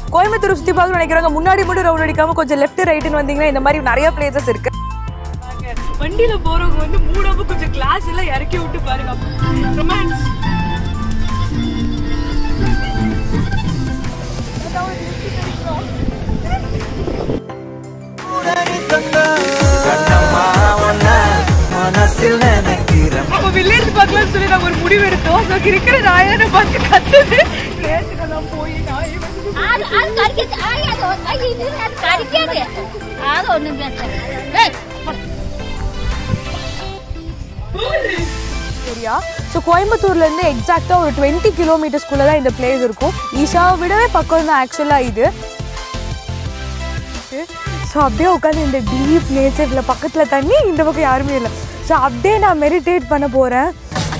கோயம்புத்தூர் சுத்தி பார்க்கணும்னு நினைக்கிறவங்க முன்னாடி மட்டும் ரவுண்ட் அடிக்காம கொஞ்சம் லெஃப்ட் ரைட்னு வந்தீங்கன்னா இந்த மாதிரி நிறைய பிளேசஸ் இருக்கு. வண்டியில போறவங்க வந்து மூடாம கொஞ்சம் கிளாஸ் எல்லாம் இறக்கி விட்டு பாருங்க. ரொமான்ஸ் அப்ப வில்லேஜ் பார்க்கலாம்னு சொல்லி நாங்க ஒரு முடிவு எடுத்தோம். இருக்கிற நாயனை பார்த்து கத்துது நேற்றுக்கெல்லாம் போய் சரியா. ஸோ கோயம்புத்தூர்ல இருந்து எக்ஸாக்டா ஒரு 20 கிலோமீட்டர்ஸ்குள்ள தான் இந்த பிளேஸ் இருக்கும். ஈஷாவை விடவே பக்கம் தான் ஆக்சுவலா இது. ஸோ அப்படியே உட்காந்து இந்த டீப் நேச்சர்ல பக்கத்துல தண்ணி, இந்த பக்கம் யாருமே இல்லை. ஸோ அப்படியே நான் மெடிடேட் பண்ண போறேன்.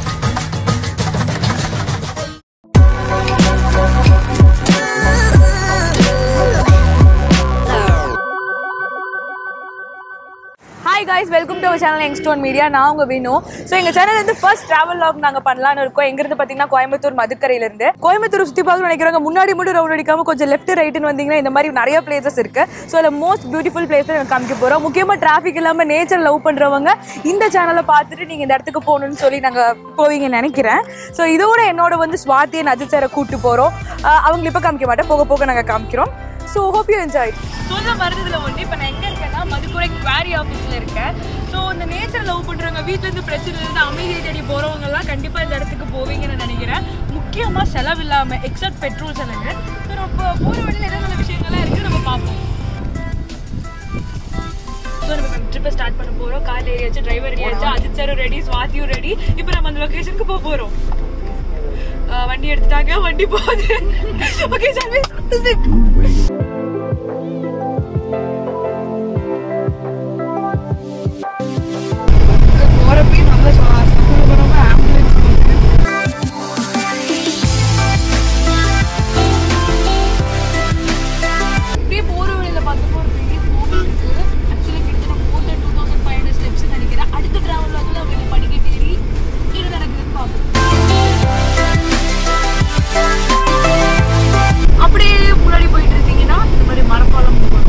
Hi guys, welcome to our channel youngstone media. நான் உங்க வினோ. ஸோ எங்கள் சேனல் வந்து ஃபர்ஸ்ட் ட்ராவல் லாக் நாங்கள் பண்ணலான்னு இருக்கோம். எங்கிருந்து பார்த்தீங்கன்னா கோயம்புத்தூர் மதுக்கரையிலேருந்து. கோயம்புத்தூர் சுற்றி பார்க்கணும்னு நினைக்கிறவங்க முன்னாடி மட்டும் ரவுண்ட் அடிக்காமல் கொஞ்சம் லெஃப்ட் ரைட்டுன்னு வந்தீங்கன்னா இந்த மாதிரி நிறைய பிளேசஸ் இருக்கு. ஸோ அதில் மோஸ்ட் பியூட்டிஃபுல் பிளேஸ் எனக்கு காமிக்க போகிறோம். முக்கியமாக டிராஃபிக் இல்லாமல் நேச்சர் லவ் பண்ணுறவங்க இந்த சேனலை பார்த்துட்டு நீங்கள் இந்த இடத்துக்கு போகணுன்னு சொல்லி நாங்கள் போவீங்கன்னு நினைக்கிறேன். ஸோ இதோட என்னோட வந்து ஸ்வாதி அஜித் சாரை கூப்பிட்டு போகிறோம். அவங்களை இப்போ காமிக்க மாட்டேன், போக போக நாங்கள் காமிக்கிறோம். So hope you enjoy. சொல்ல மருந்துல ஒன்று இப்போ நான் எங்கே இருக்கேன்னா மதுக்குரை குவாரி ஆஃபீஸில் இருக்கேன். ஸோ இந்த நேச்சர் லவ் பண்ணுறவங்க வீட்டிலேருந்து பிரச்சனைலேருந்து அமைதியை தேடி போகிறவங்கலாம் கண்டிப்பாக இந்த இடத்துக்கு போவீங்கன்னு நினைக்கிறேன். முக்கியமாக செலவு இல்லாமல் எக்ஸப்ட் பெட்ரோல் செலவு. ஸோ நம்ம போகிற வழியில் என்னென்ன விஷயங்கள்லாம் இருக்குது நம்ம பார்ப்போம். ஸோ நம்ம ட்ரிப்பை ஸ்டார்ட் பண்ண போகிறோம். கார் ஏறியாச்சு, டிரைவர் ரெடியாச்சு, அஜித் சாரும் ரெடி, ஸ்வாதியும் ரெடி. இப்போ நம்ம அந்த லொக்கேஷனுக்கு போக போகிறோம். வண்டி எடுத்துட்டாங்க, வண்டி போகுது. ஓகே சார், போறப்பே நல்லா போறவங்க ஆம்புலன்ஸ் அப்படியே போற வழியில பார்த்தப்போ ஒரு பெரிய கோவில் இருக்கு. ஆக்சுவலி கிட்டத்தட்ட more than 2500 ஸ்டெப்ஸ் நினைக்கிறேன். அடுத்த டிராவல் லாக்ல அவங்க படிக்கட்டு ஏறி என்ன நடக்குதுன்னு பார்ப்போம். அப்படியே முன்னாடி போயிட்டு இருந்தீங்கன்னா இந்த மாதிரி மரப்பாலம் போகணும்.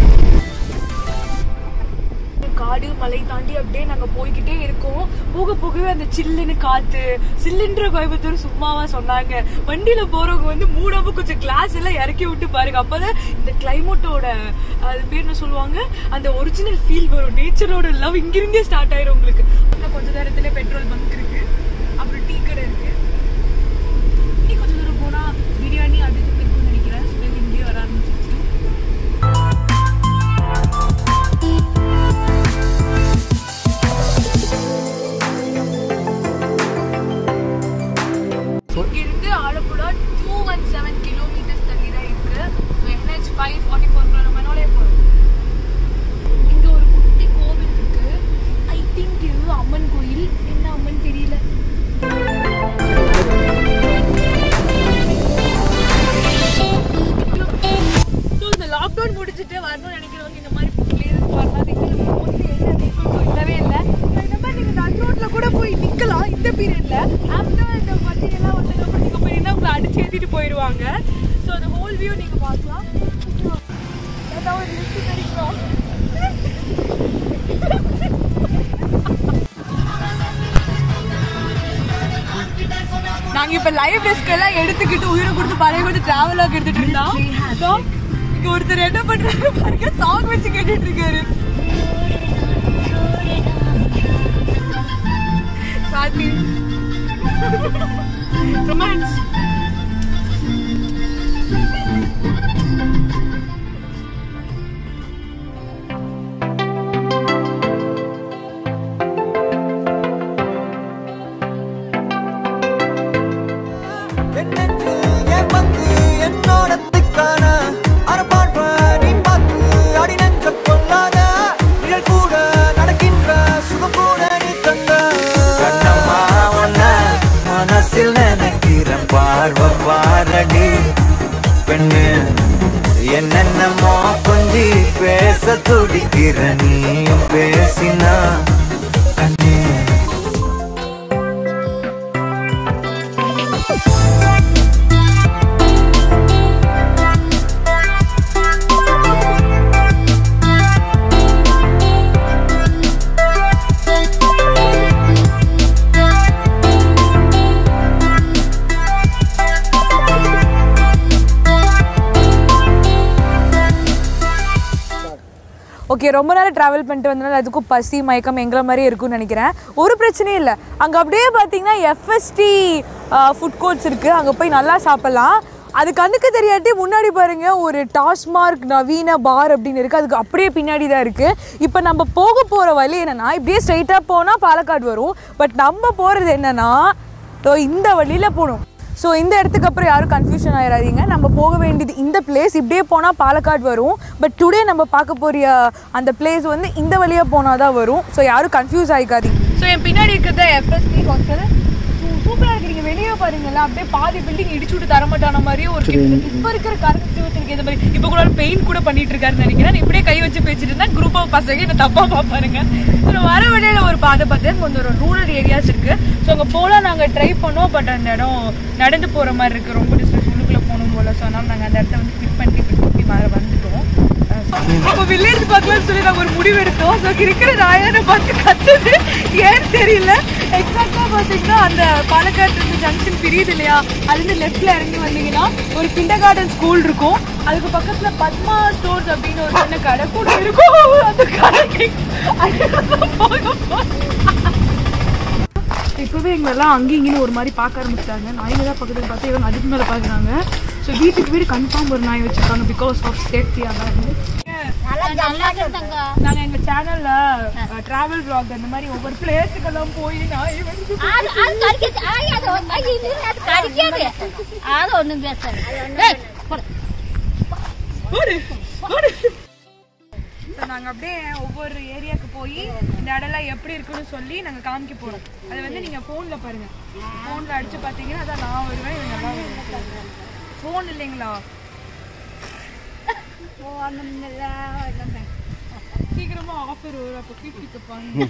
காடு மலை தாண்டி அப்படியே நாங்க போய்கிட்டே இருக்கோம். போக போகவே அந்த சில்லுன்னு காத்து, சில்லுன்ற கோயம்புத்தூர் சும்மாவா சொன்னாங்க. வண்டியில போறவங்க வந்து மூடாம கொஞ்சம் கிளாஸ் எல்லாம் இறக்கி விட்டு பாருங்க. அப்பதான் இந்த கிளைமேட்டோட அது பேர் என்ன சொல்லுவாங்க, அந்த ஒரிஜினல் ஃபீல் வரும். நேச்சரோட லவ் இங்கிருந்தே ஸ்டார்ட் ஆயிரும் உங்களுக்கு. கொஞ்ச நேரத்துல பெட்ரோல் பங்க் இருக்கு, அப்புறம் டீ கடை இருக்கு. இன்னி கொஞ்சம் தூரம் போனா பிரியாணி அது இருக்குன்னு நினைக்கிறேன். ஸ்மெல் இங்கே வர ஆரம்பிச்சிருச்சு. இங்கிருந்து ஆலப்புழா 217 கிலோமீட்டர்ஸ் தள்ளி தான் இருக்கு. NH 544 நம்ம நோலே போறோம். இங்க ஒரு குட்டி கோவில் இருக்கு. ஐ திங்க் இது அம்மன் கோயில். என்ன அம்மன் தெரியல. ஸோ இந்த லாக்டவுன் முடிச்சுட்டு வரணும்னு நினைக்கிறவங்க இந்த மாதிரி பிளேஸ் வரலாம். மோஸ்ட்லி என்ன பீப்புள் இல்லவே இல்லை. இந்த மாதிரி நீங்கள் நடுரோட்ல கூட போய் நிற்கலாம் இந்த பீரியட்ல. ஆஃப்டர் இந்த பட்டியெல்லாம் ஒருத்தங்க பண்ணிக்க போயிருந்தா உங்களை அடிச்சு ஏற்றிட்டு போயிடுவாங்க. ஸோ அந்த ஹோல் வியூ நீங்கள் பார்க்கலாம். ஏதாவது லிஃப்ட் கிடைக்கும். நாங்க இப்ப லைவ் டெஸ்க் எல்லாம் எடுத்துக்கிட்டு உயிரை கொடுத்து பழைய கொடுத்து டிராவலாக எடுத்துட்டு இருந்தோம். இங்க ஒருத்தர் என்ன பண்றாரு பாருங்க, சாங் வச்சு கேட்டுட்டு இருக்காரு. ரொமான்ஸ் என்னென்னமோ கொஞ்சி பேச துடிக்கிற நீயும் பேசினா கண்ணே. ஓகே ரொம்ப நேரம் ட்ராவல் பண்ணிட்டு வந்தனால அதுக்கும் பசி மயக்கம் எங்களை மாதிரியே இருக்கும்னு நினைக்கிறேன். ஒரு பிரச்சனையும் இல்லை. அங்கே அப்படியே பார்த்தீங்கன்னா எஃப்எஸ்டி ஃபுட் கோர்ட்ஸ் இருக்குது, அங்கே போய் நல்லா சாப்பிட்லாம். அது கண்ணுக்கு தெரியாட்டி முன்னாடி பாருங்கள் ஒரு டாஸ்மார்க் நவீன பார் அப்படின்னு இருக்குது, அதுக்கு அப்படியே பின்னாடி தான் இருக்குது. இப்போ நம்ம போக போகிற வழி என்னென்னா இப்படியே ஸ்ட்ரைட்டாக போனால் பாலக்காடு வரும். பட் நம்ம போகிறது என்னென்னா இந்த வழியில் போகணும். ஸோ இந்த இடத்துக்கு அப்புறம் யாரும் கன்ஃபியூஷன் ஆயிடாதீங்க. நம்ம போக வேண்டியது இந்த பிளேஸ், இப்படியே போனால் பாலக்காடு வரும். பட் டுடே நம்ம பார்க்க போகிற அந்த பிளேஸ் வந்து இந்த வழியாக போனால் தான் வரும். ஸோ யாரும் கன்ஃபியூஸ் ஆகிக்காதீங்க. ஸோ என் பின்னாடி இருக்கிறது எஃப்எஸ்டி ஹாஸ்டல். சூப்பராக இருக்கு. நீங்கள் வெளியே பாருங்களா, அப்படியே பாதி பில்டிங் இடிச்சு விட்டு தரமாட்டான மாதிரியே ஒரு இப்போ இருக்கிற கரண்ட் சிச்சுவேஷனுக்கு இந்த மாதிரி இப்போ கூட பெயிண்ட் கூட பண்ணிட்டு இருக்காருன்னு நினைக்கிறேன். இப்படியே கை வச்சு பேசிட்டு இருந்தா குரூப் ஆஃப் பசங்க என்ன தப்பா பார்ப்பாருங்க. ஸோ வர வழியில ஒரு பாதை பார்த்தேன், கொஞ்சம் ஒரு ரூரல் ஏரியாஸ் இருக்கு. ஸோ அங்கே போகலாம் நாங்கள் ட்ரை பண்ணோம். பட் அந்த இடம் நடந்து போகிற மாதிரி இருக்கு, ரொம்ப டிஸ்டன்ஸ் உள்ளுக்குள்ளே போகணும் போல. ஸோ அதனால நாங்கள் அந்த இடத்த வந்து கிளிக் பண்ணி வந்துட்டோம். அப்போ வில்லேஜ் பார்க்கலாம்னு சொல்லி நாங்கள் ஒரு முடிவு எடுத்தோம். ஸோ இருக்கிற நாயனை பார்த்து கத்துது ஏன்னு தெரியல. எக்ஸாக்டாக பார்த்தீங்கன்னா அந்த பாலக்காடு ஜங்ஷன் பிரியுது இல்லையா, அதுலேருந்து லெஃப்டில் இறங்கி வந்தீங்கன்னா ஒரு கிண்டர் கார்டன் ஸ்கூல் இருக்கும். அதுக்கு பக்கத்தில் பத்மா ஸ்டோர்ஸ் அப்படின்னு ஒரு சின்ன கடை கூட இருக்கும். அந்த கடைக்கு இப்போவே எங்களெல்லாம் அங்கேயும் இங்கேயும் ஒரு மாதிரி பார்க்க ஆரம்பிச்சிட்டாங்க. நாய்ங்க தான் பக்கத்தில் பார்த்து இவங்க அதுக்கு மேலே பார்க்குறாங்க. ஸோ வீட்டுக்கு வீடு கன்ஃபார்ம் ஒரு நாய் வச்சுருக்காங்க பிகாஸ் ஆஃப் சேஃப்டியாக. நாங்கள் எங்கள் சேனலில் ட்ராவல் வ்ளாக் அந்த மாதிரி ஒவ்வொரு பிளேஸுக்கெல்லாம் போய் நாய் நாங்கள் அப்படியே ஒவ்வொரு ஏரியாவுக்கு போய் இந்த இடம்லாம் எப்படி இருக்குன்னு சொல்லி நாங்கள் காமிக்க போகிறோம். அதை வந்து நீங்கள் ஃபோனில் பாருங்கள். ஃபோனில் அடித்து பார்த்தீங்கன்னா அதான் நான் வருவேன், இவங்க எல்லாம் வருவேன். ஃபோன் இல்லைங்களா, சீக்கிரமா ஆஃபர் வரும், அப்போ கேட்பாங்க.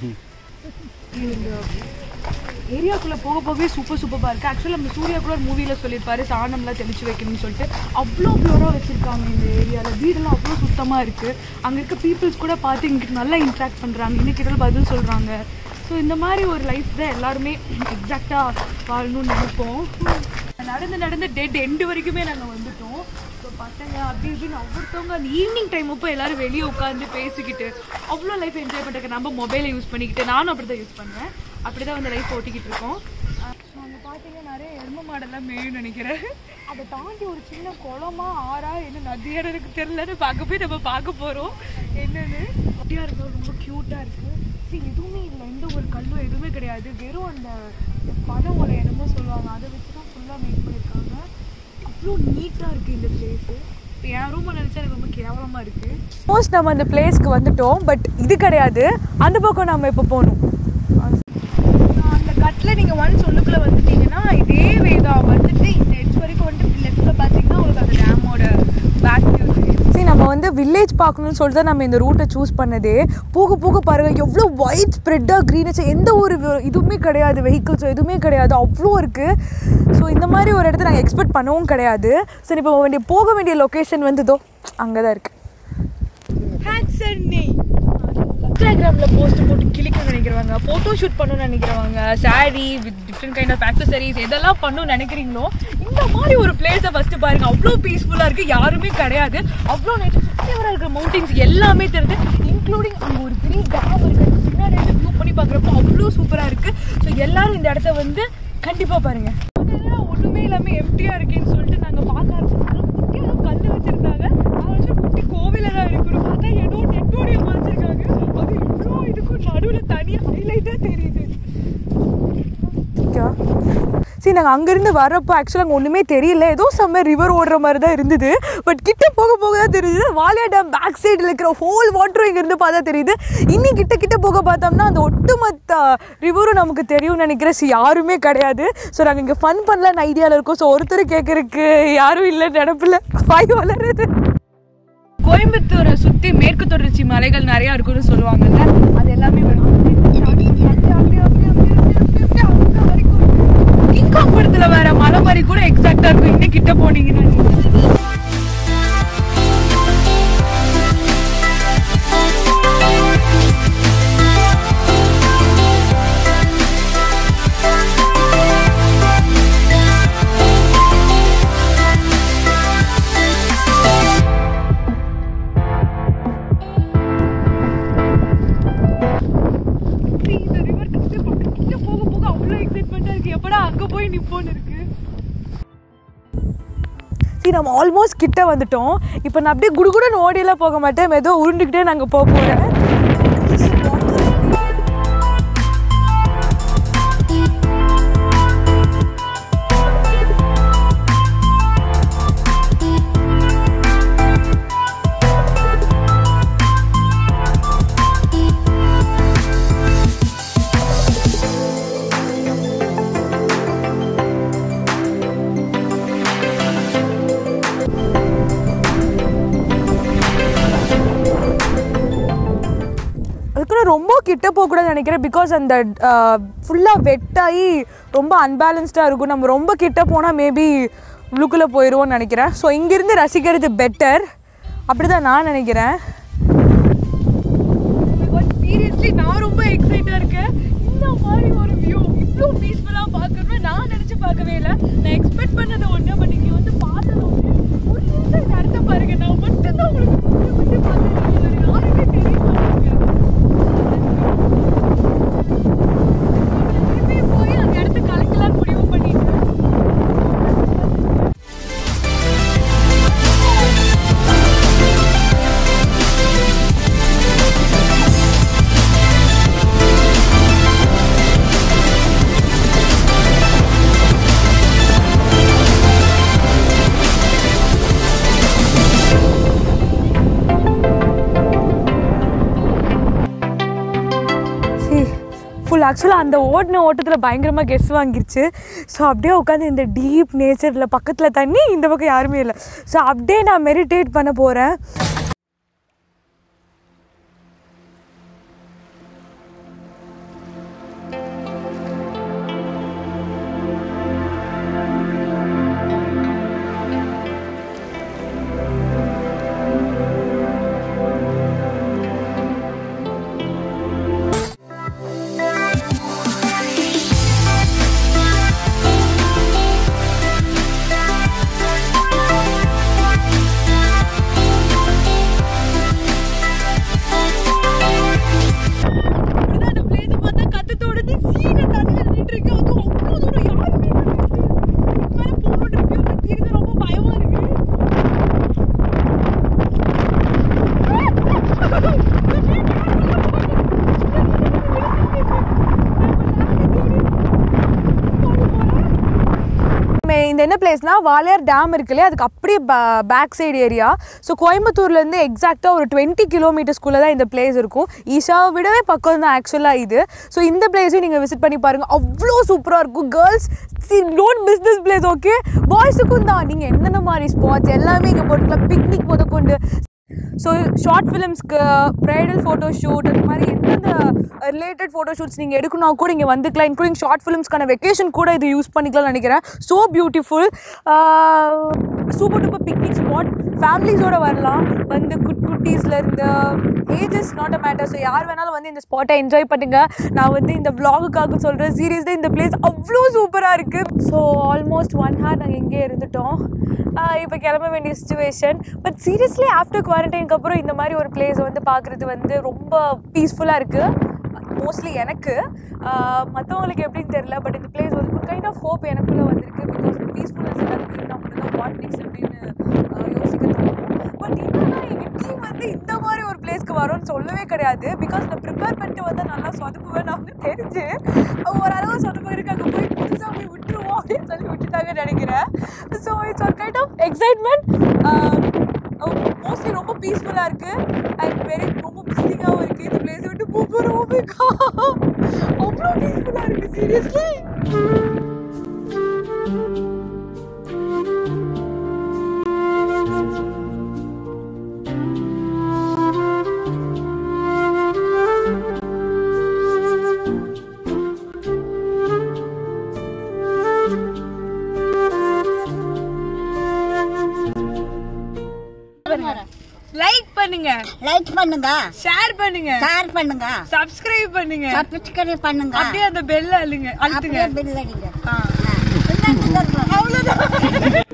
ஏரியாக்குள்ளே போக போகவே சூப்பராக இருக்குது. ஆக்சுவலாக நம்ம சூர்யா கூட ஒரு மூவியில் சொல்லியிருப்பாரு சாணம்லாம் தெளிச்சு வைக்கணும்னு சொல்லிட்டு. அவ்வளோ பியூராக வச்சுருக்காங்க இந்த ஏரியாவில். வீடெல்லாம் அவ்வளோ சுத்தமாக இருக்குது. அங்கே இருக்க பீப்புள்ஸ் கூட பார்த்து இங்கிட்ட நல்லா இன்ட்ராக்ட் பண்ணுறாங்க, இன்னைக்கு பதில் சொல்கிறாங்க. ஸோ இந்த மாதிரி ஒரு லைஃப் தான் எல்லாருமே எக்ஸாக்டாக வாழணும்னு நினைப்போம். நடந்து டெட் எண்டு வரைக்குமே நாங்கள் வந்துட்டோம். ஸோ பசங்க அப்படி இப்படின்னு ஒவ்வொருத்தவங்க அந்த ஈவினிங் டைம் அப்போ எல்லோரும் வெளியே உட்காந்து பேசிக்கிட்டு அவ்வளோ லைஃப் என்ஜாய் பண்ணுறதுக்கு நம்ம மொபைலை யூஸ் பண்ணிக்கிட்டு, நானும் அப்படி தான் யூஸ் பண்ணுவேன், அப்படி தான் வந்து லைஃப் ஓட்டிக்கிட்டு இருக்கோம். அங்கே பார்த்தீங்கன்னா நிறைய எருமை மாடெல்லாம் மேயும்னு நினைக்கிறேன். அதை தாண்டி ஒரு சின்ன குளமா ஆறா என்ன நதியான எனக்கு தெரியலன்னு நம்ம பார்க்க போகிறோம் என்னன்னு. அப்படியா இருக்கும், ரொம்ப க்யூட்டாக இருக்குது. சரி எதுவுமே இல்லை, எந்த ஒரு கல்லும் எதுவுமே கிடையாது, வெறும் அந்த பழம் ஒரு இடமோ சொல்லுவாங்க, அதை வச்சு தான் ஃபுல்லாக மேக் பண்ணியிருக்காங்க. அவ்வளோ நீட்டாக இருக்குது இந்த பிளேஸு. இப்போ என் ரூமை நினச்சா எனக்கு ரொம்ப கேவலமாக இருக்குது. மோஸ்ட் நம்ம அந்த பிளேஸ்க்கு வந்துட்டோம். பட் இது கிடையாது, அந்த பக்கம் நம்ம இப்போ போகணும். அந்த கட்டில் நீங்கள் ஒன்ஸ் உள்ளுக்குள்ளே வந்துட்டீங்கன்னா இதே வே தான் வந்துட்டு இந்த எட்ஜ் வரைக்கும் வந்துட்டு லெஃப்ட்டில் பார்த்தீங்கன்னா உங்களுக்கு அந்த டேமோட பேக் வியூ தெரியும். சரி நம்ம வந்து வில்லேஜ் பார்க்கணும்னு சொல்லிட்டு தான் நம்ம இந்த ரூட்டை சூஸ் பண்ணதே. போக போக பாருங்கள் எவ்வளோ ஒயிட் ஸ்ப்ரெட்டாக க்ரீனஸ், எந்த ஒரு இதுவுமே கிடையாது, வெஹிக்கிள்ஸோ எதுவுமே கிடையாது, அவ்வளோ இருக்குது. ஸோ இந்த மாதிரி ஒரு இடத்த நாங்கள் எக்ஸ்பெக்ட் பண்ணவும் கிடையாது. சரி இப்போ போக வேண்டிய லொக்கேஷன் வந்து அங்கே தான் இருக்குது. இன்ஸ்டாகிராமில் போஸ்ட் போட்டு கிளிக்கணும்னு நினைக்கிறவங்க, ஃபோட்டோ ஷூட் பண்ணணும்னு நினைக்கிறவங்க, sari with different kind of accessories எதெல்லாம் பண்ணணும்னு நினைக்கிறீங்களோ இந்த மாதிரி ஒரு பிளேஸை ஃபஸ்ட்டு பாருங்கள். அவ்வளோ பீஸ்ஃபுல்லாக இருக்குது, யாருமே கிடையாது, அவ்வளோ நேச்சர் சுற்றிவராக இருக்கிற மவுண்டன்ஸ் எல்லாமே தெரியுது, இன்க்ளூடிங் அங்கே ஒரு பெரிய டேம் இருக்குது. பின்னாடி வியூ பண்ணி பார்க்குறப்போ அவ்வளோ சூப்பராக இருக்குது. ஸோ எல்லோரும் இந்த இடத்த வந்து கண்டிப்பாக பாருங்கள். ஒன்றுமே இல்லாமல் எம்டியாக இருக்கேன்னு சொல்லிட்டு நாங்கள் பார்க்க ஆரம்பிச்சோம். குட்டியாக கல் வச்சுருந்தாங்க, அதை வச்சு குட்டி கோவிலில் தான் இருக்கணும். பார்த்தா ஏதோ டெட்டோரியம் வச்சுருக்காங்க, அது இவ்வளோ இதுக்கும் நடுவில் தனியாக ஹைலைட்டாக தெரியுது. சரி நாங்கள் அங்கேருந்து வரப்போ ஆக்சுவலாக அங்கே ஒன்றுமே தெரியல, ஏதோ செம்ம ரிவர் ஓடுற மாதிரி தான் இருந்தது. பட் கிட்ட போக போக தான் தெரியுது வாலியார் டேம் பேக் சைடில் இருக்கிற ஹோல் வாட்டரும் இங்கேருந்து பார்த்தா தெரியுது. இன்னும் கிட்ட போக பார்த்தோம்னா அந்த ஒட்டுமொத்த ரிவரும் நமக்கு தெரியும்னு நினைக்கிறேன். ஸோ யாருமே கிடையாது. ஸோ நாங்கள் இங்கே ஃபன் பண்ணலான்னு ஐடியாவில் இருக்கோம். ஸோ ஒருத்தர் கேட்குறதுக்கு யாரும் இல்லை, நினப்பில் வாய் வளருது. கோயம்புத்தூரை சுற்றி மேற்கு தொடர்ச்சி மலைகள் நிறையா இருக்குன்னு சொல்லுவாங்கல்ல, அது எல்லாமே கிங்காங் படத்துல வேற மலை மாதிரி கூட எக்ஸாக்டா இருக்கும். இன்னும் கிட்ட போனீங்கன்னா சரி நம்ம ஆல்மோஸ்ட் கிட்ட வந்துட்டோம். இப்போ நான் அப்படியே குடுகுடுன்னு ஓடியெல்லாம் போக மாட்டேன், ஏதோ உருண்டுக்கிட்டே நாங்கள் போக போகிறேன். ரொம்ப கிட்ட போகக்கூடாதுன்னு நினைக்கிறேன். பிகாஸ் அந்த ஃபுல்லாக வெட்டாகி ரொம்ப அன்பேலன்ஸ்டாக இருக்கும். நம்ம ரொம்ப கிட்ட போனால் மேபி உள்ளுக்குள்ளே போயிடுவோம்னு நினைக்கிறேன். ஸோ இங்கேருந்து ரசிக்கிறது பெட்டர், அப்படி தான் நான் நினைக்கிறேன். சீரியஸ்லி நான் ரொம்ப எக்ஸைட்டாக இருக்கேன். இந்த மாதிரி ஒரு வியூ இவ்வளோ பீஸ்ஃபுல்லாக பார்க்கணும்னு நான் நினச்சி பார்க்கவே இல்லை. நான் எக்ஸ்பெக்ட் பண்ணது ஒன்று, பட் இங்கே வந்து பார்த்தது ஒன்று. ஒரு நிமிஷம் இந்த இடத்த பாருங்க, நான் மட்டும்தான் உங்களுக்கு பார்த்துருக்கேன், யாருமே தெரிய மாட்டேங்க. போய் அந்த இடத்த கலக்கலான்னு முடிவு பண்ணிட்டு ஆக்சுவலாக அந்த ஓடின ஓட்டத்தில் பயங்கரமாக கெஸ் வாங்கிருச்சு. ஸோ அப்படியே உட்காந்து இந்த டீப் நேச்சரில் பக்கத்தில் தண்ணி, இந்த பக்கம் யாருமே இல்லை. ஸோ அப்படியே நான் மெடிடேட் பண்ண போகிறேன். இந்த என்ன பிளேஸ்னா வாளையார் டேம் இருக்கு இல்லையா, அதுக்கு அப்படியே பேக் சைடு ஏரியா. ஸோ கோயம்புத்தூர்லேருந்து எக்ஸாக்டாக ஒரு 20 கிலோமீட்டர்ஸ்குள்ளே தான் இந்த பிளேஸ் இருக்கும். ஈஷாவை விடவே பக்கம் தான் ஆக்சுவலாக இது. ஸோ இந்த பிளேஸையும் நீங்கள் விசிட் பண்ணி பாருங்கள், அவ்வளோ சூப்பராக இருக்கும். Girls don't miss this place, okay? பாய்ஸுக்கும் தான் நீங்கள் என்னென்ன மாதிரி ஸ்பாட்ஸ் எல்லாமே இங்கே போட்டுக்கலாம், பிக்னிக் முதற்கொண்டு. ஸோ ஷார்ட் ஃபிலிம்ஸ்க்கு, ப்ரைடல் ஃபோட்டோஷூட், அந்த மாதிரி எந்தெந்த ரிலேட்டட் ஃபோட்டோஷூட்ஸ் நீங்கள் எடுக்கணும் கூட இங்கே வந்துக்கலாம். இன்க்ளூடிங் ஷார்ட் ஃபிலிம்ஸ்க்கான வெக்கேஷன் கூட இது யூஸ் பண்ணிக்கலாம்னு நினைக்கிறேன். So beautiful, super duper picnic spot. ஃபேமிலிஸோடு வரலாம், வந்து குட்டீஸ்லேருந்து ஏஜஸ் நாட் அ மேட்டர். ஸோ யார் வேணாலும் வந்து இந்த ஸ்பாட்டை என்ஜாய் பண்ணுங்கள். நான் வந்து இந்த vlogக்காக சொல்கிறேன், சீரியஸ்லி இந்த பிளேஸ் அவ்வளோ சூப்பராக இருக்குது. ஸோ ஆல்மோஸ்ட் 1 hour நாங்கள் இங்கே இருந்துட்டோம். இப்போ கிளம்ப வேண்டிய சிச்சுவேஷன். பட் சீரியஸ்லி ஆஃப்டர் குவாரண்டைனுக்கு அப்புறம் இந்த மாதிரி ஒரு பிளேஸை வந்து பார்க்குறது வந்து ரொம்ப பீஸ்ஃபுல்லாக இருக்குது. மோஸ்ட்லி எனக்கு, மற்றவங்களுக்கு எப்படின்னு தெரியல, பட் இந்த பிளேஸ் வந்து ஒரு கைண்ட் ஆஃப் ஹோப் எனக்குள்ளே வந்திருக்கு. பிகாஸ் இந்த பீஸ்ஃபுல்னஸ் எல்லாருக்கும் இருந்தால் மட்டும்தான் வாட் நெக்ஸ்ட் அப்படின்னு யோசிக்க தோணும். பட் என்னன்னா எங்கள் டீம் வந்து இந்த மாதிரி ஒரு பிளேஸ்க்கு வரும்னு சொல்லவே கிடையாது. பிகாஸ் நான் ப்ரிப்பேர் பண்ணிட்டு வந்தால் நல்லா சொதப்புவேன் நான் வந்து தெரிஞ்சு ஓரளவு சொதப்பு இருக்கு. அங்கே போய் புதுசாக போய் விட்டுருவோம் அப்படின்னு சொல்லி விட்டுட்டாங்கன்னு நினைக்கிறேன். ஸோ இட்ஸ் ஒரு கைண்ட் ஆஃப் எக்ஸைட்மெண்ட். மோஸ்ட்லி ரொம்ப பீஸ்ஃபுல்லாக இருக்குது அண்ட் ரொம்ப மிஸ்ஸிங்காகவும் இருக்குது. இந்த பிளேஸை விட்டு போகிறோம், அவ்வளோ பீஸ்ஃபுல்லாக இருக்குது சீரியஸ்லி. லைக் பண்ணுங்க, ஷேர் பண்ணுங்க, சப்ஸ்கிரைப் பண்ணுங்க, அப்படியே அந்த பெல் அழுத்துங்க, பெல் அடிங்க. அவ்வளவுதான்.